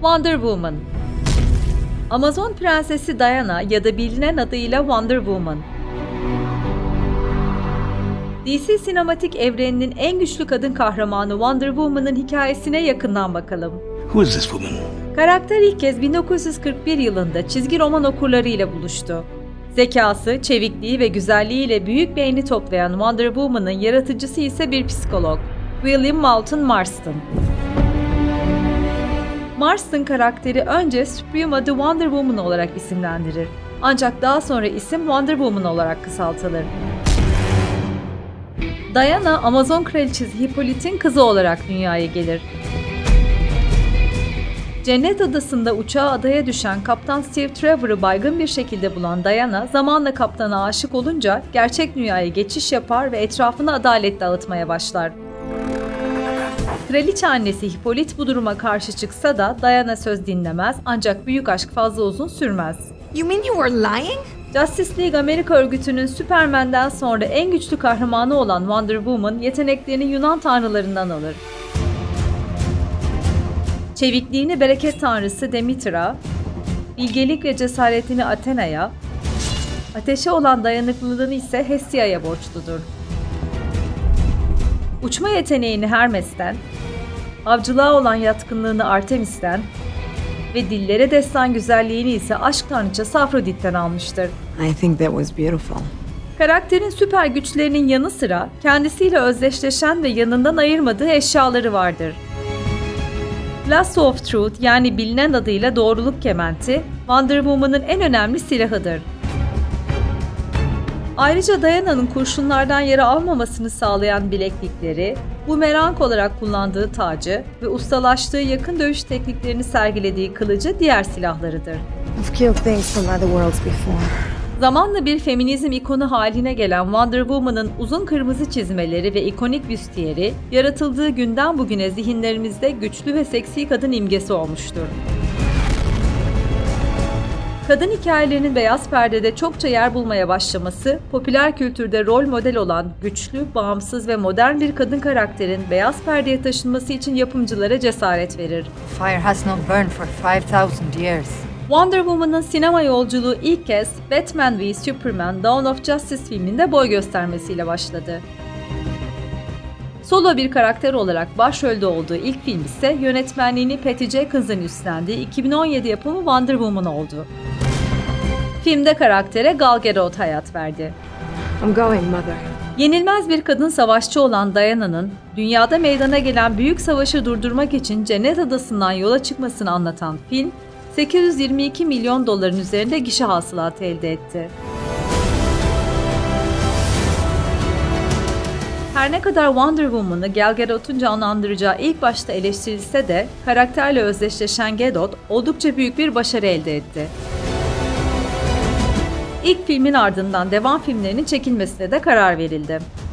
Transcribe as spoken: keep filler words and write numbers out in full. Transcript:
Wonder Woman. Amazon Prensesi Diana ya da bilinen adıyla Wonder Woman. D C sinematik evreninin en güçlü kadın kahramanı Wonder Woman'ın hikayesine yakından bakalım. Who is this woman? Karakter ilk kez bin dokuz yüz kırk bir yılında çizgi roman okurlarıyla buluştu. Zekası, çevikliği ve güzelliğiyle büyük beğeni toplayan Wonder Woman'ın yaratıcısı ise bir psikolog, William Moulton Marston. Marston karakteri önce Suprema the Wonder Woman olarak isimlendirir. Ancak daha sonra isim Wonder Woman olarak kısaltılır. Diana, Amazon kraliçesi Hippolyte'in kızı olarak dünyaya gelir. Cennet Adası'nda uçağı adaya düşen Kaptan Steve Trevor'ı baygın bir şekilde bulan Diana, zamanla kaptana aşık olunca gerçek dünyaya geçiş yapar ve etrafını adalet dağıtmaya başlar. Kraliçe annesi Hippolyte bu duruma karşı çıksa da Diana söz dinlemez, ancak büyük aşk fazla uzun sürmez. You mean you were lying? Justice League Amerika örgütünün Superman'den sonra en güçlü kahramanı olan Wonder Woman, yeteneklerini Yunan tanrılarından alır. Çevikliğini bereket tanrısı Demeter'a, bilgelik ve cesaretini Athena'ya, ateşe olan dayanıklılığını ise Hestia'ya borçludur. Uçma yeteneğini Hermes'ten, avcılığa olan yatkınlığını Artemis'ten ve dillere destan güzelliğini ise aşk tanrıçası Afrodit'ten almıştır. I think that was beautiful. Karakterin süper güçlerinin yanı sıra kendisiyle özdeşleşen ve yanından ayırmadığı eşyaları vardır. Lasso of Truth yani bilinen adıyla doğruluk kementi, Wonder Woman'ın en önemli silahıdır. Ayrıca Diana'nın kurşunlardan yara almamasını sağlayan bileklikleri, bumerang olarak kullandığı tacı ve ustalaştığı yakın dövüş tekniklerini sergilediği kılıcı diğer silahlarıdır. I've killed things from other worlds before. Zamanla bir feminizm ikonu haline gelen Wonder Woman'ın uzun kırmızı çizmeleri ve ikonik büstiyeri, yaratıldığı günden bugüne zihinlerimizde güçlü ve seksi kadın imgesi olmuştur. Kadın hikayelerinin beyaz perdede çokça yer bulmaya başlaması, popüler kültürde rol model olan güçlü, bağımsız ve modern bir kadın karakterin beyaz perdeye taşınması için yapımcılara cesaret verir. Fire has not burned for five thousand years. Wonder Woman'ın sinema yolculuğu ilk kez Batman v Superman Dawn of Justice filminde boy göstermesiyle başladı. Solo bir karakter olarak başrolde olduğu ilk film ise yönetmenliğini Patty Jenkins'in üstlendiği iki bin on yedi yapımı Wonder Woman oldu. Filmde karaktere Gal Gadot hayat verdi. I'm going, Mother. Yenilmez bir kadın savaşçı olan Diana'nın dünyada meydana gelen büyük savaşı durdurmak için Cennet Adası'ndan yola çıkmasını anlatan film, sekiz yüz yirmi iki milyon doların üzerinde gişe hasılatı elde etti. Her ne kadar Wonder Woman'ı Gal Gadot'un canlandıracağı ilk başta eleştirilse de karakterle özdeşleşen Gadot oldukça büyük bir başarı elde etti. İlk filmin ardından devam filmlerinin çekilmesine de karar verildi.